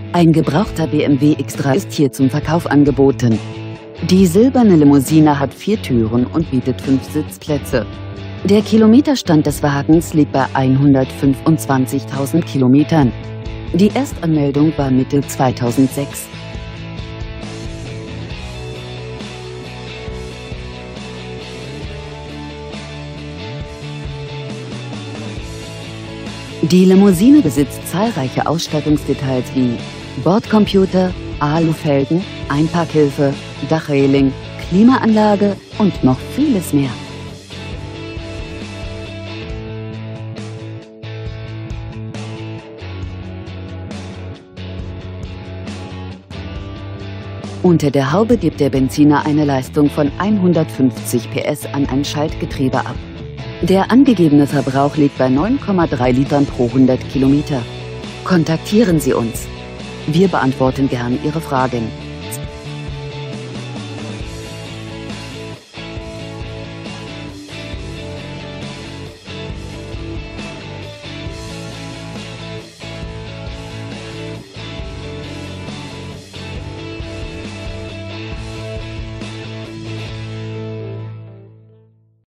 Ein gebrauchter BMW X3 ist hier zum Verkauf angeboten. Die silberne Limousine hat 4 Türen und bietet 5 Sitzplätze. Der Kilometerstand des Wagens liegt bei 125.000 Kilometern. Die Erstanmeldung war Mitte 2006. Die Limousine besitzt zahlreiche Ausstattungsdetails wie Bordcomputer, Alufelgen, Einparkhilfe, Dachreling, Klimaanlage und noch vieles mehr. Unter der Haube gibt der Benziner eine Leistung von 150 PS an ein Schaltgetriebe ab. Der angegebene Verbrauch liegt bei 9,3 Litern pro 100 Kilometer. Kontaktieren Sie uns. Wir beantworten gern Ihre Fragen.